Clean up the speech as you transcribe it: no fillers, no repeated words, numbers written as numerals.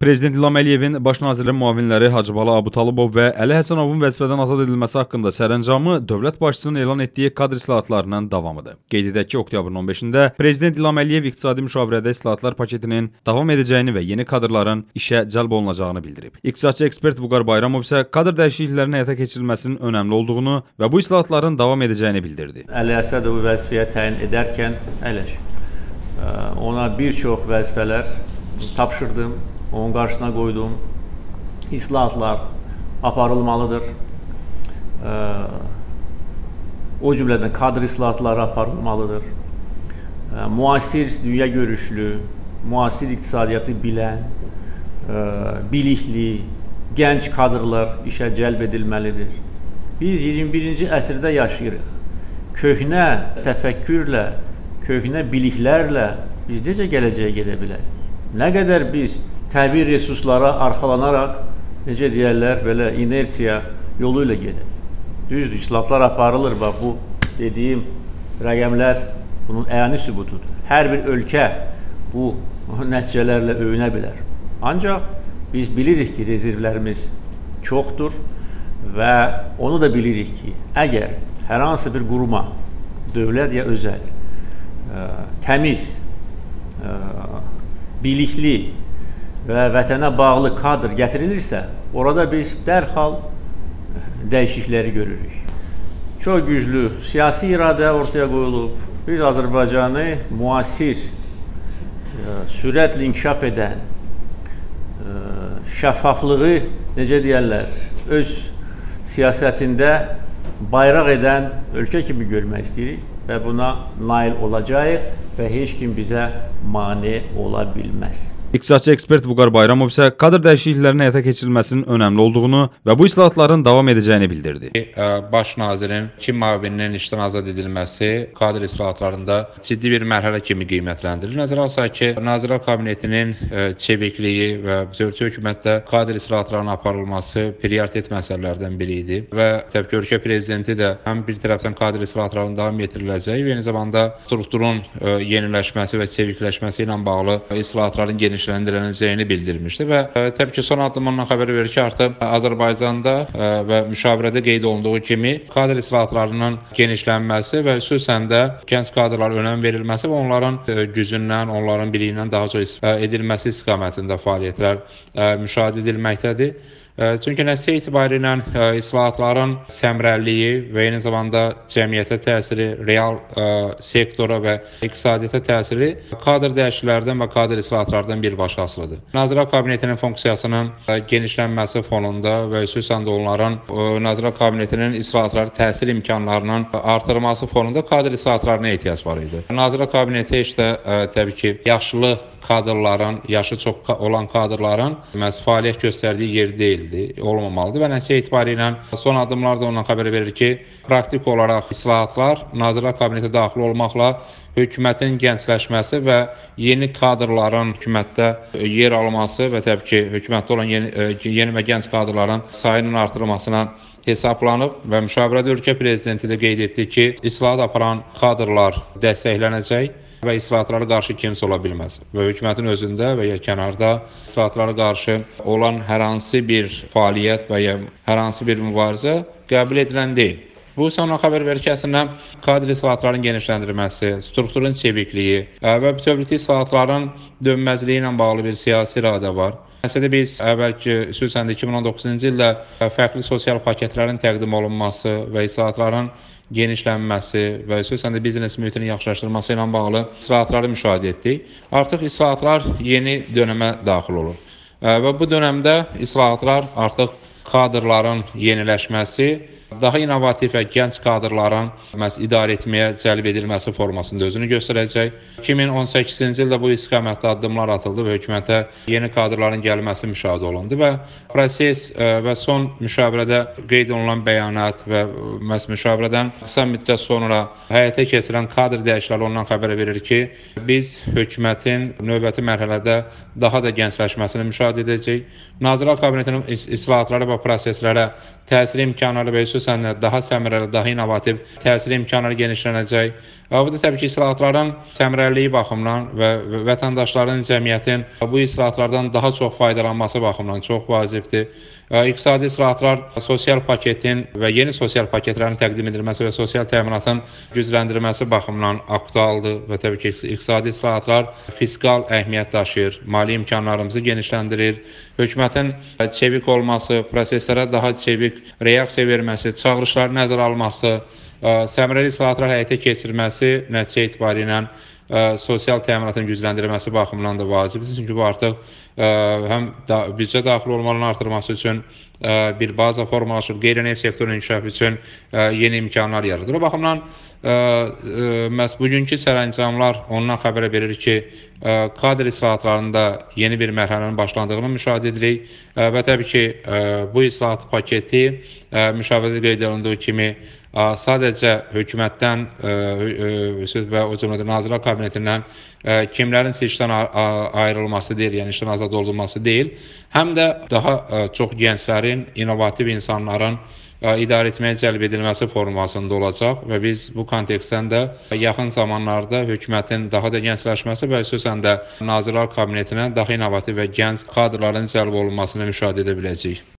Prezident İlham Əliyevin baş nazirin müavinləri Hacıbala Abutalıbov və Əli Həsənovun vəzifədən azad edilməsi haqqında sərəncamı dövlət başçısının elan etdiyi kadr islahatlarının davamıdır. Qeyd edək ki, oktyabrın 15-də Prezident İlham Əliyev iqtisadi müşavirədə islahatlar paketinin davam edəcəyini və yeni kadrların işə cəlb olunacağını bildirib. İqtisadçı ekspert Vüqar Bayramov isə kadr dəyişikliklərinin həyata keçirilməsinin önəmli olduğunu və bu islahatların davam edəcəyini bildirdi. Əli Həsənovu vəzifəyə təyin edərkən ona bir çox vəzifələr tapşırdım. Onun qarşısına qoydum. İslahatlar aparılmalıdır. O cümlədən kadr islahatları aparılmalıdır. Müasir dünya görüşlü, müasir iqtisadiyyatı bilən, bilikli, gənc kadrlar işə cəlb edilməlidir. Biz 21-ci əsrdə yaşayırıq. Köhnə təfəkkürlə, köhnə biliklərlə biz necə gələcəyə gedə bilərik? Nə qədər biz təbii resurslara arxalanaraq, necə deyərlər, belə inersiya yolu ilə gedir. Düzdür, islahatlar aparılır, bax bu dediyim rəqəmlər bunun əyani sübutudur. Hər bir ölkə bu nəticələrlə öyünə bilər. Ancaq biz bilirik ki, rezervlərimiz çoxdur və onu da bilirik ki, əgər hər hansı bir quruma, dövlət ya özəl, təmiz, bilikli və vətənə bağlı kadr gətirilirsə, orada biz dərhal dəyişiklikləri görürük. Çox güclü siyasi iradə ortaya qoyulub. Biz Azərbaycanı müasir, sürətlə inkişaf edən, şəffaflığı, necə deyərlər, öz siyasətində bayraq edən ölkə kimi görmək istəyirik və buna nail olacağıq və heç kim bizə mane ola bilməz. İqtisadçı ekspert Vüqar Bayramov isə kadr dəyişikliklərinin həyata keçirilməsinin önəmli olduğunu və bu islahatların davam edəcəyini bildirdi. Baş nazirin 2 müavininin işdən azad edilməsi kadr islahatlarında ciddi bir mərhələ kimi qiymətləndirilir. Nəzərə alsaq ki, Nazirlər Kabinetinin çevikliyi və bütövlükdə hökumətdə kadr islahatlarının aparılması prioritet məsələlərdən biri idi və təbii ki, ölkə prezidenti də həm bir tərəfdən kadr islahatlarının davam etdiriləcəyi və eyni zamanda strukturun yeniləşməsi və çevikləşməsi ilə bağlı islahatların genişləndiriləcəyini bildirmişdi və təbii ki, son addımından xəbər verir ki, artıq Azərbaycanda və müşavirədə qeyd olunduğu kimi kadr islahatlarının genişlənməsi və xüsusən də gənc kadrlara önəm verilməsi və onların gücündən, onların biliyindən daha çox istifadə edilməsi istiqamətində fəaliyyətlər müşahidə edilməkdədir. Çünki nəticə etibarilə islahatların səmərəliliyi və eyni zamanda cəmiyyətə təsiri, real sektora və iqtisadiyyata təsiri kadr dəyişikliklərdən və kadr islahatlardan birbaşa asılıdır. Nazirlər Kabinetinin funksiyasının genişlənməsi fonunda və xüsusən də onların Nazirlər Kabinetinin islahatları təsir imkanlarının artırılması fonunda kadr islahatlarına ehtiyac var idi. Nazirlər Kabineti işte təbii ki, yaşlı kadrların, yaşı çox olan kadrların fəaliyyət göstərdiyi yer deyildi, olmamalıdır və nəticə etibarilə son addımlar da ondan xəbər verir ki, praktik olaraq islahatlar Nazirlər Kabinetə daxil olmaqla hökumətin gəncləşməsi və yeni kadrların hökumətdə yer alması və təbii ki, hökumətdə olan yeni və gənc kadrların sayının artırılmasına hesablanıb və müşavirədə ölkə prezidenti də qeyd etdi ki, islahat aparan kadrlar dəstəklənəcək və islahatlara qarşı kimsə ola bilməz. Və hökumətin özündə və ya kənarda islahatlara qarşı olan hər hansı bir fəaliyyət və ya hər hansı bir mübarizə qəbul edilən deyil. Bu isə ona xəbər verir ki, əslində kadr islahatların genişləndirilməsi, strukturun çevikliyi və bütövlükdə islahatların dönməzliyi ilə bağlı bir siyasi iradə var. Məsələdə biz əvvəlki, xüsusən də 2019-cu ildə fərqli sosial paketlərin təqdim olunması və islahatların genişlənməsi və xüsusən də biznes mühitinin yaxşılaşdırılması ilə bağlı islahatları müşahidə etdik. Artıq islahatlar yeni dönəmə daxil olur və bu dönəmdə islahatlar artıq kadrların yeniləşməsi, daha inovativ və gənc kadrların idarə etməyə cəlb edilməsi formasında özünü göstərəcək. 2018-ci ildə bu istiqamətdə addımlar atıldı və hökumətə yeni kadrların gəlməsi müşahidə olundu və proses və son müşavirədə qeyd olunan bəyanat və müşavirədən qısa müddət sonra həyata keçirilən kadr dəyişiklikləri ondan xəbər verir ki, biz hökumətin növbəti mərhələdə daha da gəncləşməsini müşahidə edəcəyik. Nazirlər Kabinetinin islahatları və proseslərə təsir imkanları və xüsusən daha səmərəli, daha innovativ təhsil imkanları genişlənəcək. Bu da təbii ki, islahatların səmərəliliyi baxımından və vətəndaşların, cəmiyyətin bu islahatlardan daha çox faydalanması baxımından çox vacibdir. İqtisadi islahatlar sosial paketin və yeni sosial paketlərin təqdim edilməsi və sosial təminatın gücləndirilməsi baxımından aktualdır və təbii ki, iqtisadi islahatlar fiskal əhəmiyyət daşıyır, mali imkanlarımızı genişləndirir. Hökumətin çevik olması, proseslərə daha çevik reaksiya verməsi, çağırışların nəzərə alınması, səmərəli islahatlar həyata keçirilməsi nəticə etibarilə sosial təminatın gücləndirilməsi baxımından da vacibdir. Çünki bu artıq həm büdcə daxil olmalarının artırılması üçün bir baza formalaşır, qeyri-neft sektorunun inkişafı üçün yeni imkanlar yaradır. O baxımdan məhz bugünkü sərəncamlar ondan xəbər verir ki, kadr islahatlarında yeni bir mərhələnin başlandığını müşahidə edirik və təbii ki, bu islahat paketi müşavirədə qeyd olunduğu kimi sadəcə hökumətdən və o cümlədən Nazirlər Kabinetindən kimlərin işdən ayrılması deyil, yəni işdən azad olunması deyil, həm də daha çox gənclərin, innovativ insanların idarə etməyə cəlb edilməsi formasında olacaq və biz bu kontekstdən də yaxın zamanlarda hökumətin daha da gəncləşməsi və xüsusən də Nazirlər Kabinetinə daha innovativ və gənc kadrların cəlb olunmasını müşahidə edə biləcəyik.